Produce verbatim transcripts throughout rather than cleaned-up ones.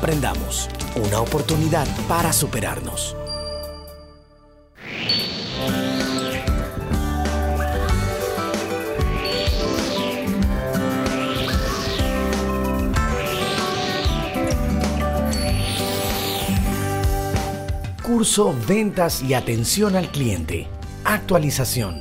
Aprendamos, una oportunidad para superarnos. Curso Ventas y Atención al Cliente. Actualización.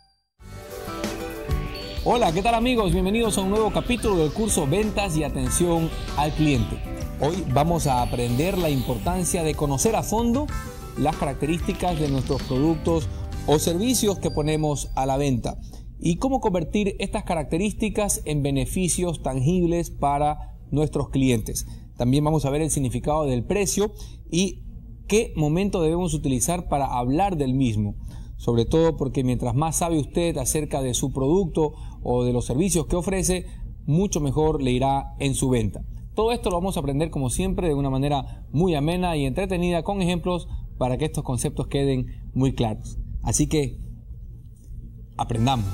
Hola, ¿qué tal amigos? Bienvenidos a un nuevo capítulo del curso Ventas y Atención al Cliente. Hoy vamos a aprender la importancia de conocer a fondo las características de nuestros productos o servicios que ponemos a la venta y cómo convertir estas características en beneficios tangibles para nuestros clientes. También vamos a ver el significado del precio y qué momento debemos utilizar para hablar del mismo. Sobre todo porque mientras más sabe usted acerca de su producto o de los servicios que ofrece, mucho mejor le irá en su venta. Todo esto lo vamos a aprender como siempre de una manera muy amena y entretenida con ejemplos para que estos conceptos queden muy claros. Así que aprendamos.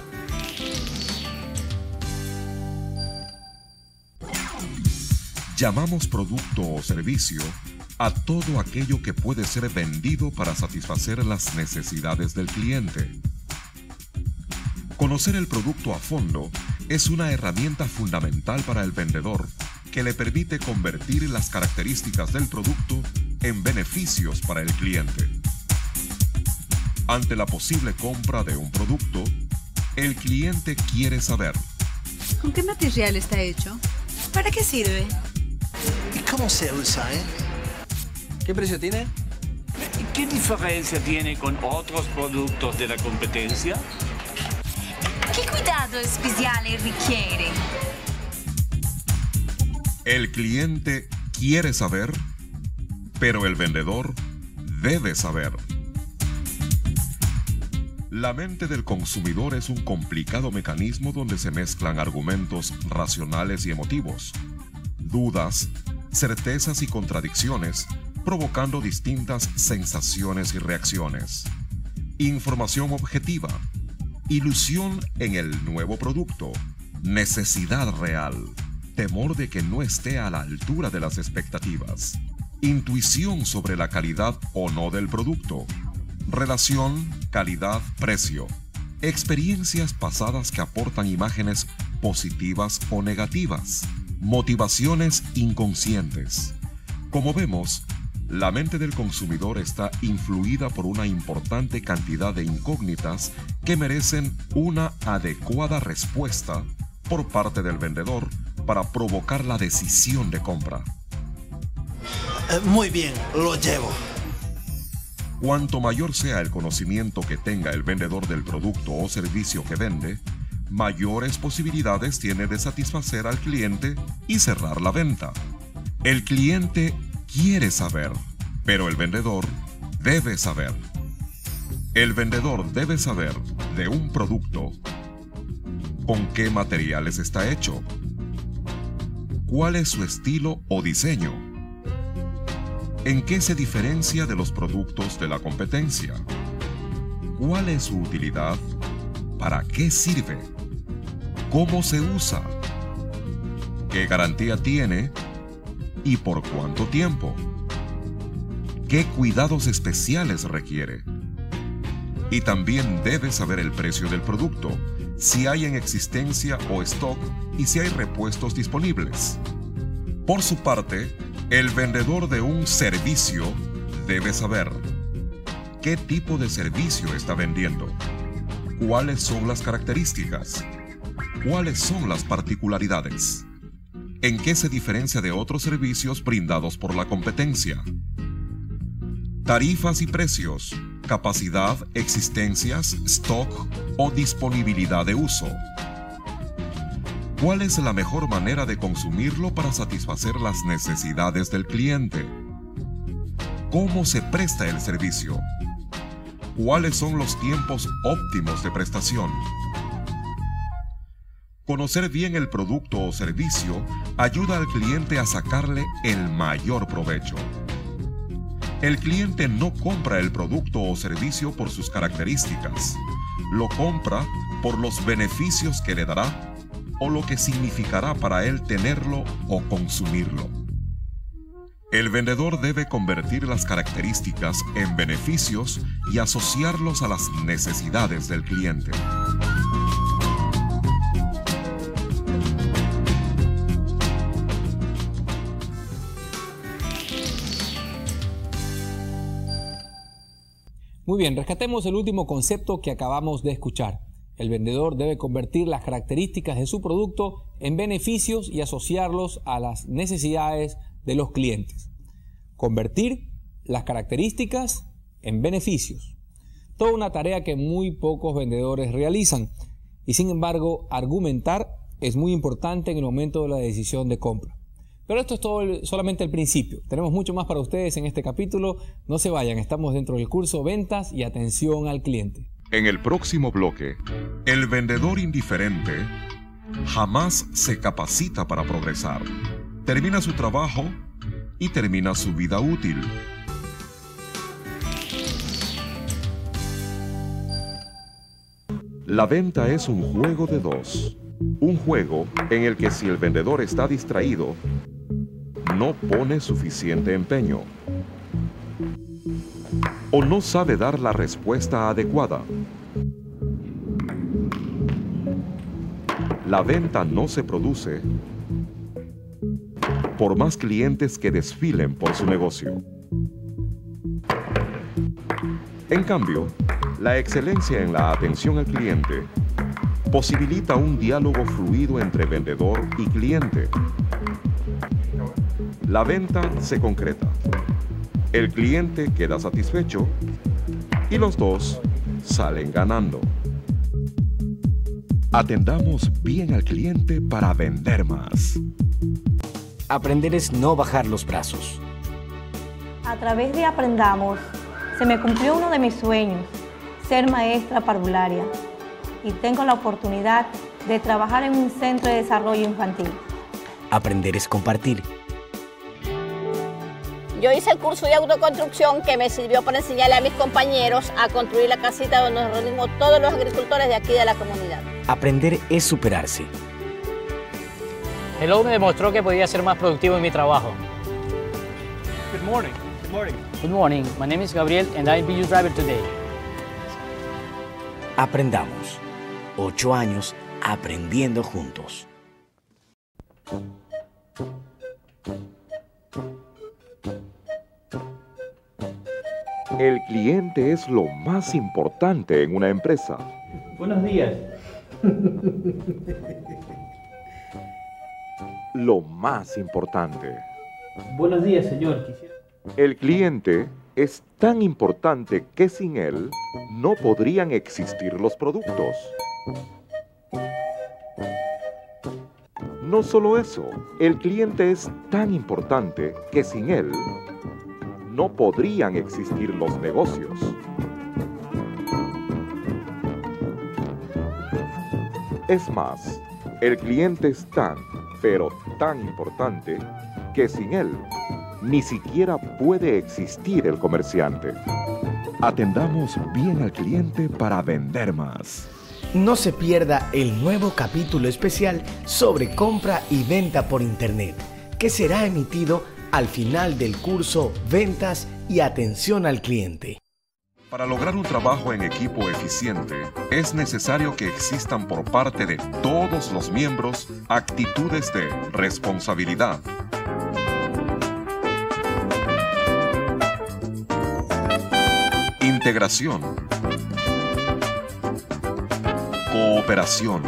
Llamamos producto o servicio a todo aquello que puede ser vendido para satisfacer las necesidades del cliente. Conocer el producto a fondo es una herramienta fundamental para el vendedor que le permite convertir las características del producto en beneficios para el cliente. Ante la posible compra de un producto, el cliente quiere saber: ¿con qué material está hecho? ¿Para qué sirve? ¿Y cómo se usa, eh? ¿Qué precio tiene? ¿Qué diferencia tiene con otros productos de la competencia? ¿Qué cuidado especial requiere? El cliente quiere saber, pero el vendedor debe saber. La mente del consumidor es un complicado mecanismo donde se mezclan argumentos racionales y emotivos, dudas, certezas y contradicciones, provocando distintas sensaciones y reacciones. Información objetiva, ilusión en el nuevo producto, necesidad real, temor de que no esté a la altura de las expectativas, intuición sobre la calidad o no del producto, relación calidad-precio, experiencias pasadas que aportan imágenes positivas o negativas, motivaciones inconscientes. Como vemos, la mente del consumidor está influida por una importante cantidad de incógnitas que merecen una adecuada respuesta por parte del vendedor para provocar la decisión de compra. Eh, muy bien, lo llevo. Cuanto mayor sea el conocimiento que tenga el vendedor del producto o servicio que vende, mayores posibilidades tiene de satisfacer al cliente y cerrar la venta. El cliente quiere saber, pero el vendedor debe saber. El vendedor debe saber de un producto: con qué materiales está hecho, cuál es su estilo o diseño, en qué se diferencia de los productos de la competencia, cuál es su utilidad, para qué sirve, cómo se usa, qué garantía tiene y por cuánto tiempo, qué cuidados especiales requiere. Y también debe saber el precio del producto, si hay en existencia o stock y si hay repuestos disponibles. Por su parte, el vendedor de un servicio debe saber qué tipo de servicio está vendiendo, cuáles son las características, cuáles son las particularidades, en qué se diferencia de otros servicios brindados por la competencia, tarifas y precios, capacidad, existencias, stock o disponibilidad de uso. ¿Cuál es la mejor manera de consumirlo para satisfacer las necesidades del cliente? ¿Cómo se presta el servicio? ¿Cuáles son los tiempos óptimos de prestación? Conocer bien el producto o servicio ayuda al cliente a sacarle el mayor provecho. El cliente no compra el producto o servicio por sus características, lo compra por los beneficios que le dará o lo que significará para él tenerlo o consumirlo. El vendedor debe convertir las características en beneficios y asociarlos a las necesidades del cliente. Muy bien, rescatemos el último concepto que acabamos de escuchar. El vendedor debe convertir las características de su producto en beneficios y asociarlos a las necesidades de los clientes. Convertir las características en beneficios. Toda una tarea que muy pocos vendedores realizan y sin embargo argumentar es muy importante en el momento de la decisión de compra. Pero esto es todo el, solamente el principio. Tenemos mucho más para ustedes en este capítulo. No se vayan, estamos dentro del curso Ventas y Atención al Cliente. En el próximo bloque, el vendedor indiferente jamás se capacita para progresar. Termina su trabajo y termina su vida útil. La venta es un juego de dos. Un juego en el que si el vendedor está distraído, no pone suficiente empeño o no sabe dar la respuesta adecuada, la venta no se produce por más clientes que desfilen por su negocio. En cambio, la excelencia en la atención al cliente posibilita un diálogo fluido entre vendedor y cliente. La venta se concreta. El cliente queda satisfecho y los dos salen ganando. Atendamos bien al cliente para vender más. Aprender es no bajar los brazos. A través de Aprendamos, se me cumplió uno de mis sueños, ser maestra parvularia, y tengo la oportunidad de trabajar en un centro de desarrollo infantil. Aprender es compartir. Yo hice el curso de autoconstrucción que me sirvió para enseñarle a mis compañeros a construir la casita donde nos reunimos todos los agricultores de aquí de la comunidad. Aprender es superarse. Hello me demostró que podía ser más productivo en mi trabajo. Good morning. Good morning. Good morning. My name is Gabriel and I'll be your driver today. Aprendamos. Ocho años aprendiendo juntos. El cliente es lo más importante en una empresa. Buenos días. Lo más importante. Buenos días, señor. Quisiera... El cliente es tan importante que sin él no podrían existir los productos. No solo eso, el cliente es tan importante que sin él no podrían existir los negocios. Es más, el cliente es tan, pero tan importante que sin él ni siquiera puede existir el comerciante. Atendamos bien al cliente para vender más. No se pierda el nuevo capítulo especial sobre compra y venta por Internet, que será emitido al final del curso Ventas y Atención al Cliente. Para lograr un trabajo en equipo eficiente, es necesario que existan por parte de todos los miembros actitudes de responsabilidad, integración, cooperación,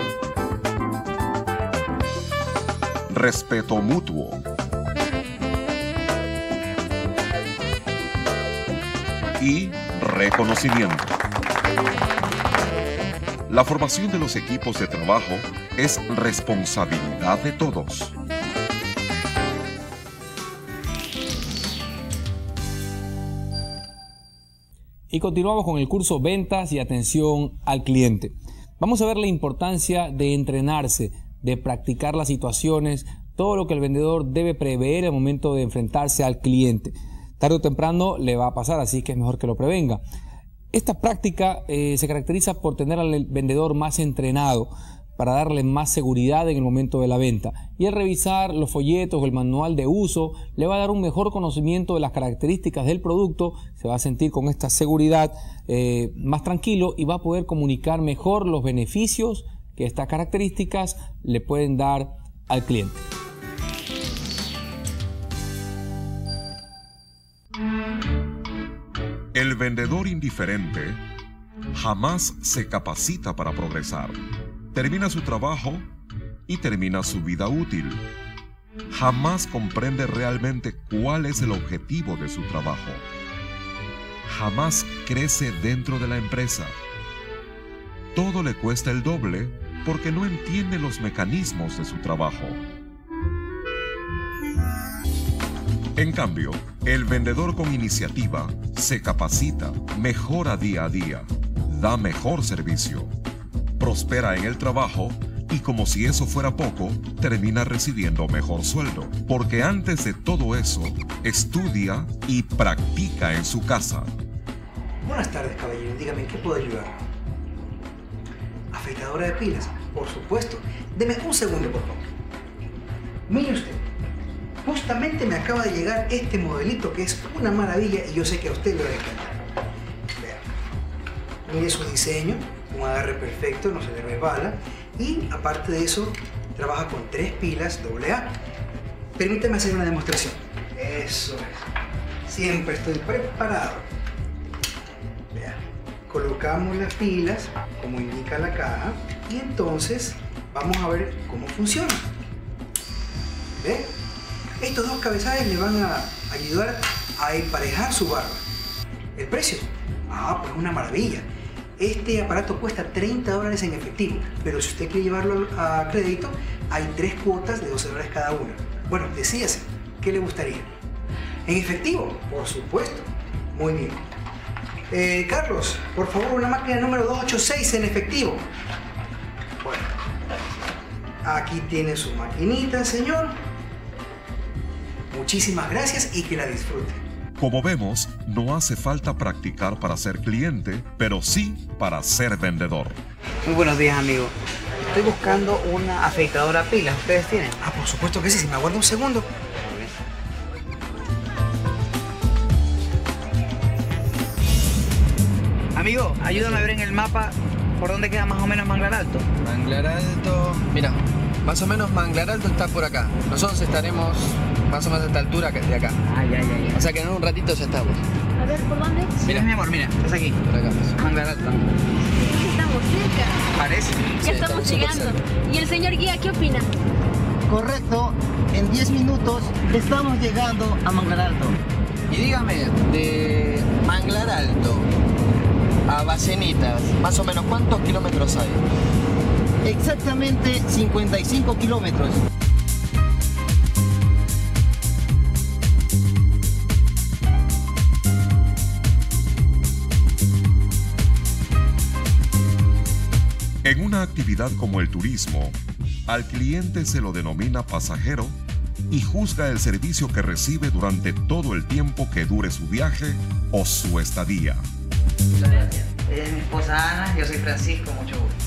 respeto mutuo, y reconocimiento. La formación de los equipos de trabajo es responsabilidad de todos. Y continuamos con el curso Ventas y Atención al Cliente. Vamos a ver la importancia de entrenarse, de practicar las situaciones, todo lo que el vendedor debe prever al momento de enfrentarse al cliente. Tarde o temprano le va a pasar, así que es mejor que lo prevenga. Esta práctica eh, se caracteriza por tener al vendedor más entrenado para darle más seguridad en el momento de la venta. Y al revisar los folletos o el manual de uso, le va a dar un mejor conocimiento de las características del producto, se va a sentir con esta seguridad eh, más tranquilo y va a poder comunicar mejor los beneficios que estas características le pueden dar al cliente. El vendedor indiferente jamás se capacita para progresar. Termina su trabajo y termina su vida útil. Jamás comprende realmente cuál es el objetivo de su trabajo. Jamás crece dentro de la empresa. Todo le cuesta el doble porque no entiende los mecanismos de su trabajo. En cambio, el vendedor con iniciativa se capacita, mejora día a día, da mejor servicio, prospera en el trabajo y, como si eso fuera poco, termina recibiendo mejor sueldo. Porque antes de todo eso, estudia y practica en su casa. Buenas tardes, caballero. Dígame, ¿en qué puedo ayudar? ¿Afeitadora de pilas? Por supuesto. Deme un segundo, por favor. Mire usted. Justamente me acaba de llegar este modelito que es una maravilla y yo sé que a usted le va a encantar. Vean. Mire su diseño, un agarre perfecto, no se le resbala. Y aparte de eso, trabaja con tres pilas doble A. Permítame hacer una demostración. Eso es. Siempre estoy preparado. Vean. Colocamos las pilas, como indica la caja, y entonces vamos a ver cómo funciona. ¿Ve? Estos dos cabezales le van a ayudar a emparejar su barba. ¿El precio? Ah, pues una maravilla. Este aparato cuesta treinta dólares en efectivo, pero si usted quiere llevarlo a crédito, hay tres cuotas de doce dólares cada una. Bueno, decídase, ¿qué le gustaría? ¿En efectivo? Por supuesto. Muy bien. Eh, Carlos, por favor, una máquina número doscientos ochenta y seis en efectivo. Bueno, aquí tiene su maquinita, señor. Muchísimas gracias y que la disfrute. Como vemos, no hace falta practicar para ser cliente, pero sí para ser vendedor. Muy buenos días, amigo. Estoy buscando una afeitadora a pilas. ¿Ustedes tienen? Ah, por supuesto que sí. Si me aguarda un segundo. Amigo, ayúdame a ver en el mapa por dónde queda más o menos Manglar Alto. Manglar Alto... Mira, más o menos Manglar Alto está por acá. Nosotros estaremos más o menos a esta altura de acá. Ay, ay, ay. O sea que en un ratito ya estamos. A ver, ¿por dónde? Mira, mi amor, mira. Estás aquí. Por acá. Manglar Alto. Estamos cerca. Parece. Ya Sí, estamos estamos llegando. ¿Y el señor guía qué opina? Correcto. En diez minutos estamos llegando a Manglar Alto. Y dígame, de Manglar Alto a Ballenitas, más o menos, ¿cuántos kilómetros hay? Exactamente cincuenta y cinco kilómetros. En una actividad como el turismo, al cliente se lo denomina pasajero y juzga el servicio que recibe durante todo el tiempo que dure su viaje o su estadía. Gracias. Ella es mi esposa Ana, yo soy Francisco, mucho gusto.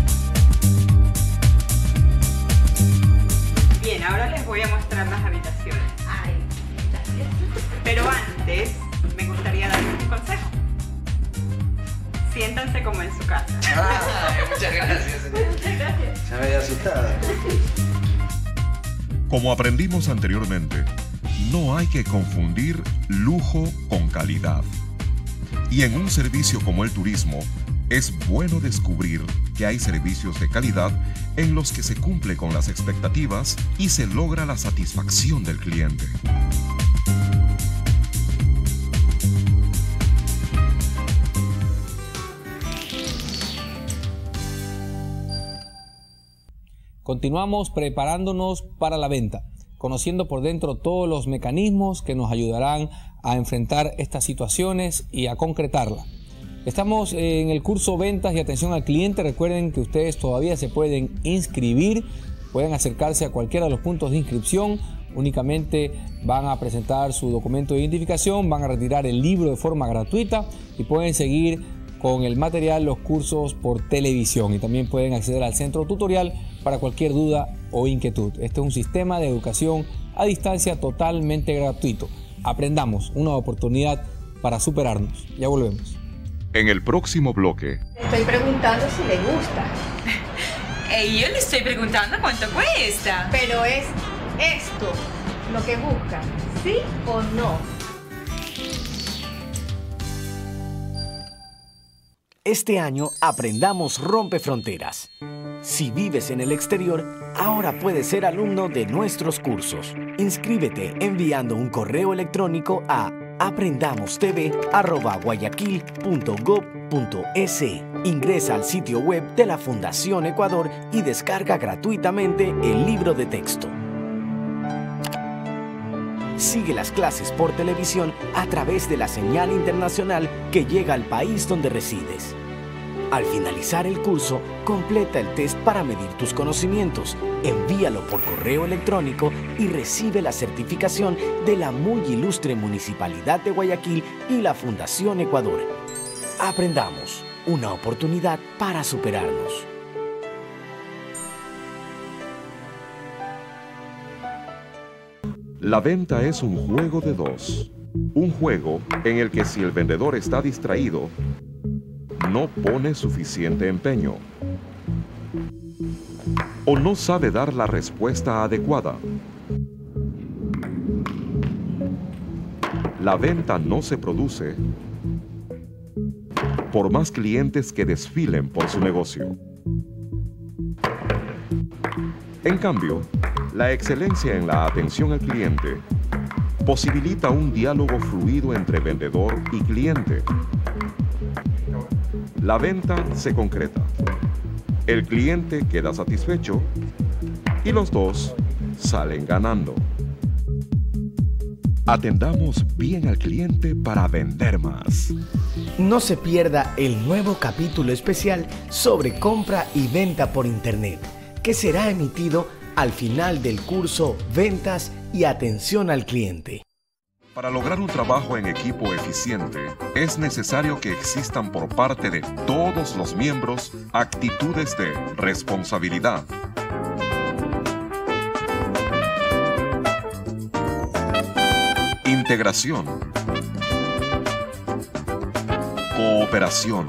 Bien, ahora les voy a mostrar las habitaciones. Ay, gracias. Pero antes, me gustaría darles un consejo. Siéntanse como en su casa. Ah, muchas gracias, señor. Muchas gracias. Ya me había asustado. Como aprendimos anteriormente, no hay que confundir lujo con calidad. Y en un servicio como el turismo, es bueno descubrir que hay servicios de calidad en los que se cumple con las expectativas y se logra la satisfacción del cliente. Continuamos preparándonos para la venta, conociendo por dentro todos los mecanismos que nos ayudarán a enfrentar estas situaciones y a concretarla. Estamos en el curso Ventas y Atención al Cliente. Recuerden que ustedes todavía se pueden inscribir, pueden acercarse a cualquiera de los puntos de inscripción. Únicamente van a presentar su documento de identificación, van a retirar el libro de forma gratuita y pueden seguir con el material, los cursos por televisión, y también pueden acceder al centro tutorial para cualquier duda o inquietud. Este es un sistema de educación a distancia totalmente gratuito. Aprendamos, una oportunidad para superarnos. Ya volvemos. En el próximo bloque. Estoy preguntando si le gusta. Y yo le estoy preguntando cuánto cuesta. Pero es esto lo que busca, ¿sí o no? Este año aprendamos Rompe Fronteras. Si vives en el exterior, ahora puedes ser alumno de nuestros cursos. Inscríbete enviando un correo electrónico a aprendamostv arroba guayaquil punto gob punto es. Ingresa al sitio web de la Fundación Ecuador y descarga gratuitamente el libro de texto. Sigue las clases por televisión a través de la señal internacional que llega al país donde resides. Al finalizar el curso, completa el test para medir tus conocimientos, envíalo por correo electrónico y recibe la certificación de la muy ilustre Municipalidad de Guayaquil y la Fundación Ecuador. Aprendamos, una oportunidad para superarnos. La venta es un juego de dos. Un juego en el que si el vendedor está distraído, no pone suficiente empeño o no sabe dar la respuesta adecuada, la venta no se produce por más clientes que desfilen por su negocio. En cambio, la excelencia en la atención al cliente posibilita un diálogo fluido entre vendedor y cliente. La venta se concreta, el cliente queda satisfecho y los dos salen ganando. Atendamos bien al cliente para vender más. No se pierda el nuevo capítulo especial sobre compra y venta por Internet, que será emitido al final del curso Ventas y Atención al Cliente. Para lograr un trabajo en equipo eficiente, es necesario que existan por parte de todos los miembros actitudes de responsabilidad, integración, cooperación,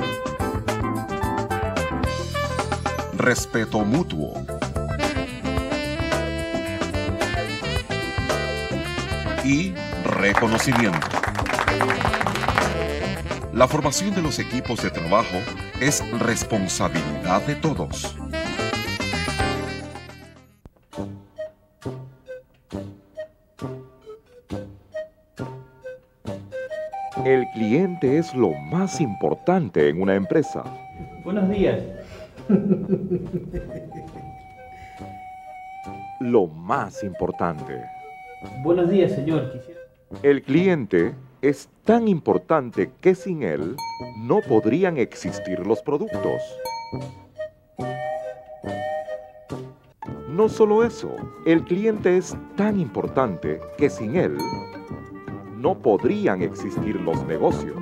respeto mutuo, y reconocimiento. La formación de los equipos de trabajo es responsabilidad de todos. El cliente es lo más importante en una empresa. Buenos días. Lo más importante. Buenos días, señor. Quisiera... El cliente es tan importante que sin él no podrían existir los productos. No solo eso, el cliente es tan importante que sin él no podrían existir los negocios.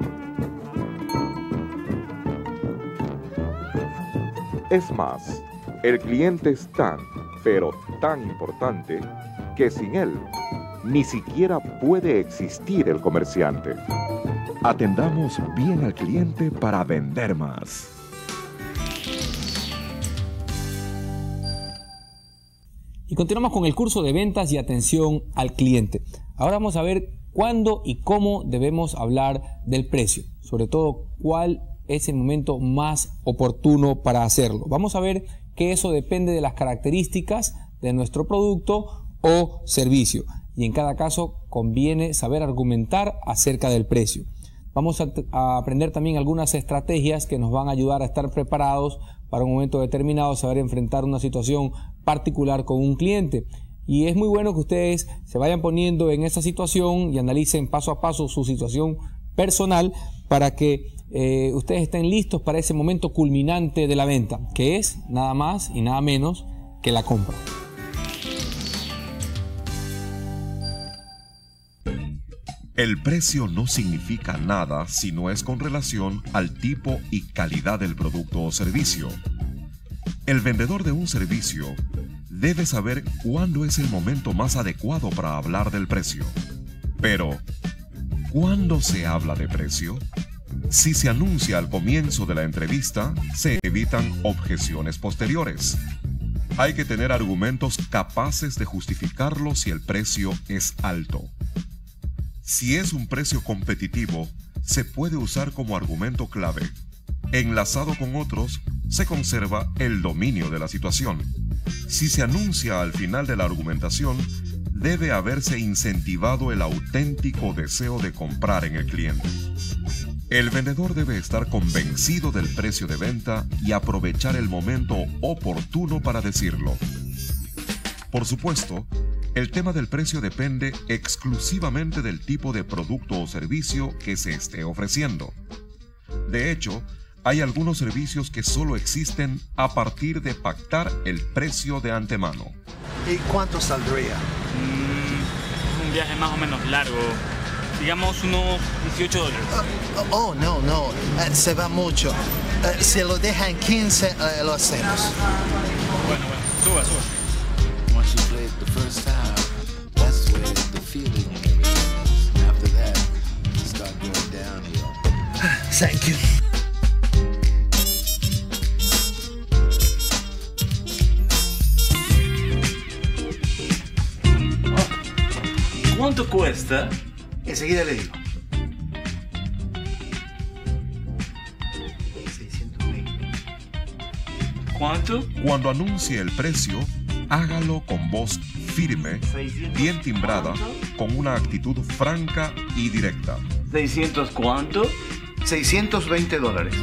Es más, el cliente es tan, pero tan importante que sin él ni siquiera puede existir el comerciante. Atendamos bien al cliente para vender más. Y continuamos con el curso de ventas y atención al cliente. Ahora vamos a ver cuándo y cómo debemos hablar del precio, sobre todo cuál es el momento más oportuno para hacerlo. Vamos a ver que eso depende de las características de nuestro producto o servicio, y en cada caso conviene saber argumentar acerca del precio. Vamos a, a aprender también algunas estrategias que nos van a ayudar a estar preparados para un momento determinado, saber enfrentar una situación particular con un cliente. Y es muy bueno que ustedes se vayan poniendo en esa situación y analicen paso a paso su situación personal para que eh, ustedes estén listos para ese momento culminante de la venta, que es nada más y nada menos que la compra. El precio no significa nada si no es con relación al tipo y calidad del producto o servicio. El vendedor de un servicio debe saber cuándo es el momento más adecuado para hablar del precio. Pero, ¿cuándo se habla de precio? Si se anuncia al comienzo de la entrevista, se evitan objeciones posteriores. Hay que tener argumentos capaces de justificarlo si el precio es alto. Si es un precio competitivo, se puede usar como argumento clave. Enlazado con otros, se conserva el dominio de la situación. Si se anuncia al final de la argumentación, debe haberse incentivado el auténtico deseo de comprar en el cliente. El vendedor debe estar convencido del precio de venta y aprovechar el momento oportuno para decirlo. Por supuesto, el tema del precio depende exclusivamente del tipo de producto o servicio que se esté ofreciendo. De hecho, hay algunos servicios que solo existen a partir de pactar el precio de antemano. ¿Y cuánto saldría? Mm, un viaje más o menos largo. Digamos unos dieciocho dólares. Uh, oh, no, no. Uh, se va mucho. Uh, si lo dejan quince, uh, lo hacemos. Bueno, bueno. Suba, suba. Once you play it the first time, that's where the feeling and everything is. After that, you start going downhill. Thank you. ¿Cuánto cuesta? Enseguida le digo. ¿Cuánto? Cuando anuncie el precio, hágalo con voz firme, bien timbrada, con una actitud franca y directa. ¿seiscientos cuánto? seiscientos veinte dólares.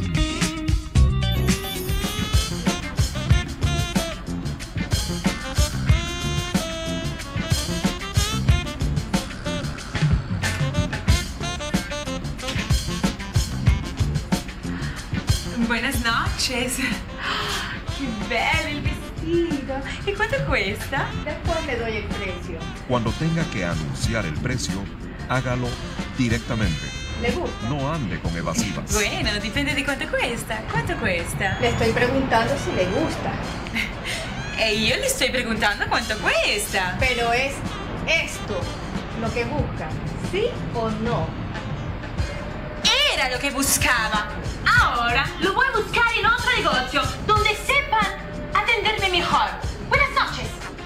Buenas noches. Qué bello el vestido. ¿Y cuánto cuesta? Después le doy el precio. Cuando tenga que anunciar el precio, hágalo directamente. ¿Le gusta? No ande con evasivas. Bueno, depende de cuánto cuesta. ¿Cuánto cuesta? Le estoy preguntando si le gusta. Y yo le estoy preguntando cuánto cuesta. Pero es esto lo que busca, ¿sí o no? Era lo que buscaba. Ahora lo voy a buscar en otro negocio donde sepan atenderme mejor. Buenas noches.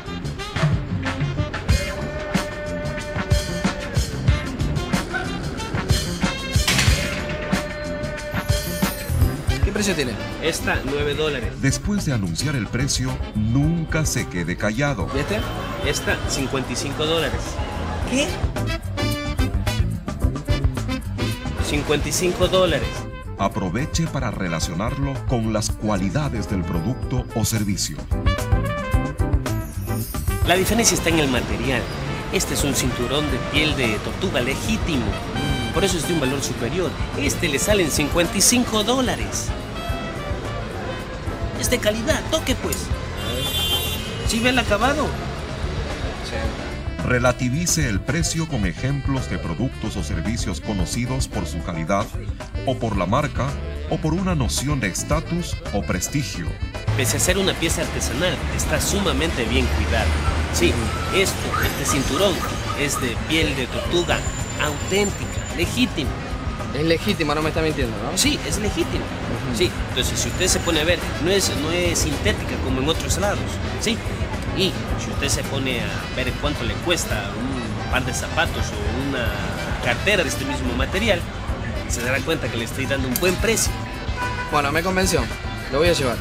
¿Qué precio tiene? Esta, nueve dólares. Después de anunciar el precio, nunca se quede callado. ¿Y este? Esta, cincuenta y cinco dólares. ¿Qué? cincuenta y cinco dólares. Aproveche para relacionarlo con las cualidades del producto o servicio. La diferencia está en el material. Este es un cinturón de piel de tortuga legítimo. Por eso es de un valor superior. Este le sale en cincuenta y cinco dólares. Es de calidad, toque pues. ¿Sí ve el acabado? Relativice el precio con ejemplos de productos o servicios conocidos por su calidad, o por la marca, o por una noción de estatus o prestigio. Pese a ser una pieza artesanal, está sumamente bien cuidada. Sí, esto, este cinturón, es de piel de tortuga, auténtica, legítima. Es legítima, no me está mintiendo, ¿no? Sí, es legítima. Uh-huh. Sí, entonces si usted se pone a ver, no es, no es sintética como en otros lados, ¿sí? Y si usted se pone a ver cuánto le cuesta un par de zapatos o una cartera de este mismo material, se dará cuenta que le estoy dando un buen precio. Bueno, me convenció. Lo voy a llevar.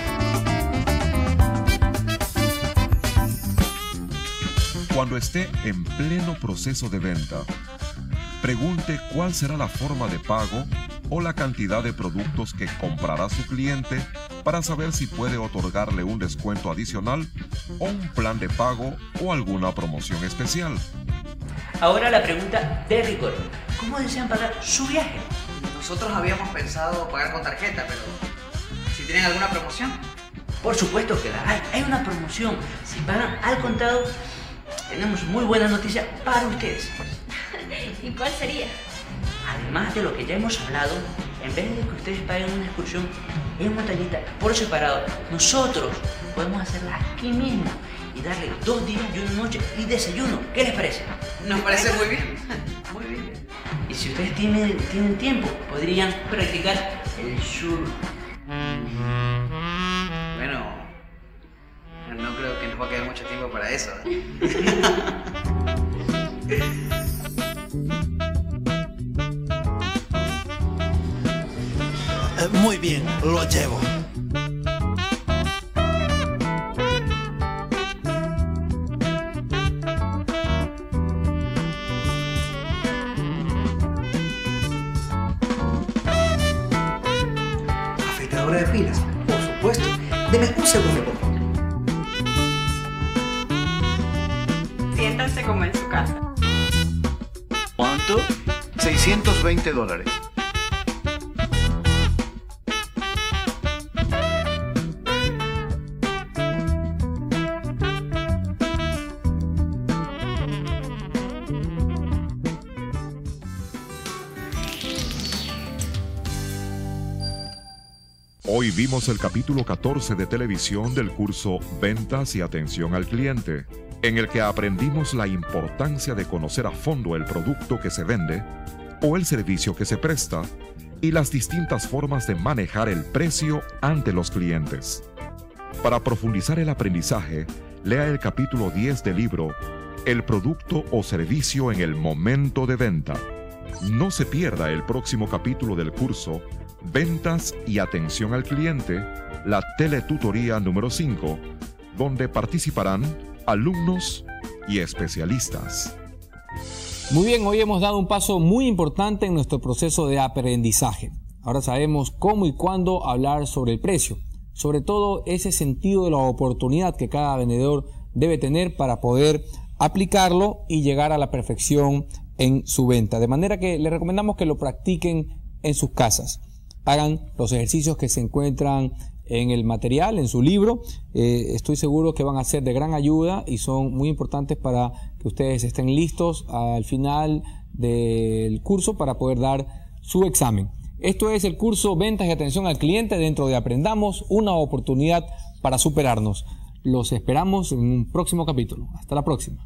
Cuando esté en pleno proceso de venta, pregunte cuál será la forma de pago o la cantidad de productos que comprará su cliente para saber si puede otorgarle un descuento adicional o un plan de pago o alguna promoción especial. Ahora la pregunta de rigor. ¿Cómo desean pagar su viaje? Nosotros habíamos pensado pagar con tarjeta, pero si tienen alguna promoción. Por supuesto que la hay. Hay una promoción. Si pagan al contado, tenemos muy buena noticia para ustedes. ¿Y cuál sería? Además de lo que ya hemos hablado, en vez de que ustedes paguen una excursión en montañita por separado, nosotros podemos hacerla aquí mismo y darle dos días y una noche y desayuno. ¿Qué les parece? Nos parece muy bien. Muy bien. Y si ustedes tienen, tienen tiempo, podrían practicar el surf. Bueno, no creo que nos va a quedar mucho tiempo para eso. Muy bien, lo llevo. Afeitadora de pilas, por supuesto. Deme un segundo, por favor. Siéntanse como en su casa. ¿Cuánto? seiscientos veinte dólares. Hoy vimos el capítulo catorce de televisión del curso Ventas y Atención al Cliente, en el que aprendimos la importancia de conocer a fondo el producto que se vende o el servicio que se presta y las distintas formas de manejar el precio ante los clientes. Para profundizar el aprendizaje, lea el capítulo diez del libro El producto o servicio en el momento de venta. No se pierda el próximo capítulo del curso Ventas y Atención al Cliente, la teletutoría número cinco, donde participarán alumnos y especialistas. Muy bien, hoy hemos dado un paso muy importante en nuestro proceso de aprendizaje. Ahora sabemos cómo y cuándo hablar sobre el precio, sobre todo ese sentido de la oportunidad que cada vendedor debe tener para poder aplicarlo y llegar a la perfección en su venta. De manera que les recomendamos que lo practiquen en sus casas. Hagan los ejercicios que se encuentran en el material, en su libro. Eh, estoy seguro que van a ser de gran ayuda y son muy importantes para que ustedes estén listos al final del curso para poder dar su examen. Esto es el curso Ventas y Atención al Cliente, dentro de Aprendamos, una oportunidad para superarnos. Los esperamos en un próximo capítulo. Hasta la próxima.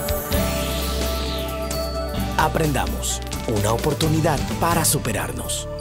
Aprendamos, una oportunidad para superarnos.